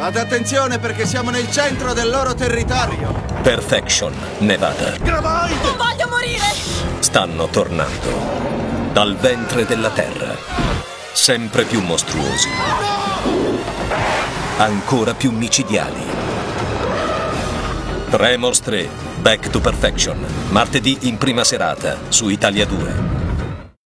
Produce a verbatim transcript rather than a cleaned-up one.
Fate attenzione perché siamo nel centro del loro territorio. Perfection, Nevada. Graboid! Non voglio morire! Stanno tornando dal ventre della terra. Sempre più mostruosi. Ancora più micidiali. Tremors tre, Back to Perfection. Martedì in prima serata su Italia due.